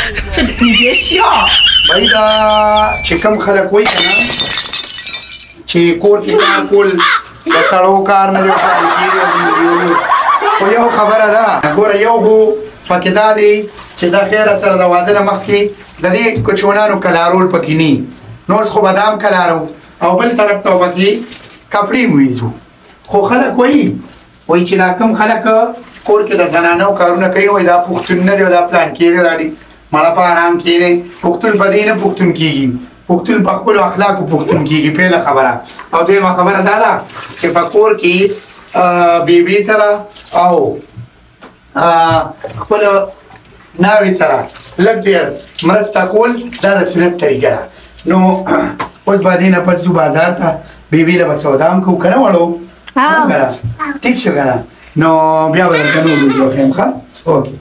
你别笑。 بھائی دا چې کوم خلک وایي که نه چې کور کې کار کول د سړو کار نه دی خو یو خبره ده ګوره یو خو پکې دا دی چې دا خیره سره د واده نه مخکې د دې کوچونانو کلارول پکې نه نو اوس خو به دا هم کلارو او بل طرف ته پکې کپړې هم ویزو خو خلک وایي چې دا کوم خلک کور کې د زنانو کارونه کوي وایي دا پښتون نه دی او دا پلان کېږي دا مړه په آرام کېږي پښتون په دې نه پښتون کېږي پښتون په خپلو اخلاقو پښتون کېږي پیله خبره او دویمه خبره دا ده چې په کور کې بیبي سره او خپلو ناوې سره لږ ډېر مرسته کول دا د سنت طریقه ده نو اوس به دې نه پس ځو بازار ته بیبي له به سودا هم کوو که نه وړو ټیک شو که نه نو بیا به درته نور وښیم ښه اوکې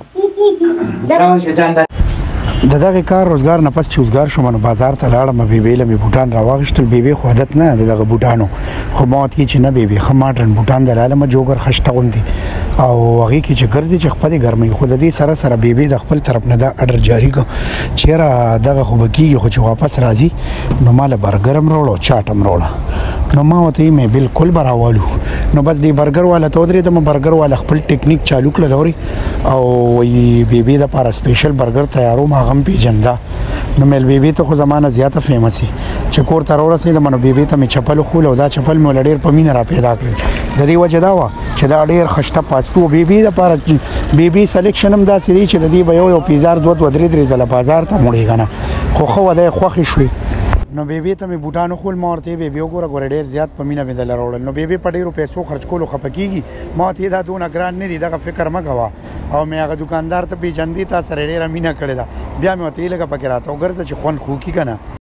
د دغه کار روزګار نه پس چې روزګار شوم نو بازار ته لاړم بیبي له مې بوټان راواغېستل بیبي خو عادت نه د دغه بوټانو خو ما ورته چې نه بیبي ښه ماډرن بوټان دلالمه جوګر خشته غوندې او هغې کې چې ګرځي چې خپلې ګرموي خو د دې سره سره بیبي د خپل طرف نه دا اډر جاري کړ چېرې دغه خو به کېږي خو چې واپس راځي نو ما له برګر هم راوړه او چاټ هم راوړه نو ما ورته مې بالکل به راوالو نو بس دې برګر والا ته ودرېدم برګر والا خپل ټیکنیک چالو کړل اورې او وایي بیبي دپاره سپیشل برګر تیاروم هغه هم پېژنده نو مې بیبي ته خو زمانه زیاته فیمس وي چې کور ته راورسېدم نو بیبي ته مې چپل وښول او دا چپل مې له ډېر په مینه را پیدا کړل د دې وجه دا وه چې دا ډېر خشته پاستو بیبي دپاره بیبي سلیکشن هم داسې دی چې د دې به یو پیزار دوه درې ځله بازار ته موړې که نه خو ښه وه دی خوښې شوې نو بیبي ته مې بوټان وښول ما ورته بیبي وګوره ډېر زیات په مینه مې دله راوړل نو بیبي په ډېرو پیسو خرچ کولو خفه کېږي ما ورته دا دونه ګران نه دي دغه فکر مه کوه او مې هغه دوکاندار ته پېژندې تا سره ډېره مینه کړې ده بیا مې ورته لږه پکې راته وګرځه چې خوند خو کي که نه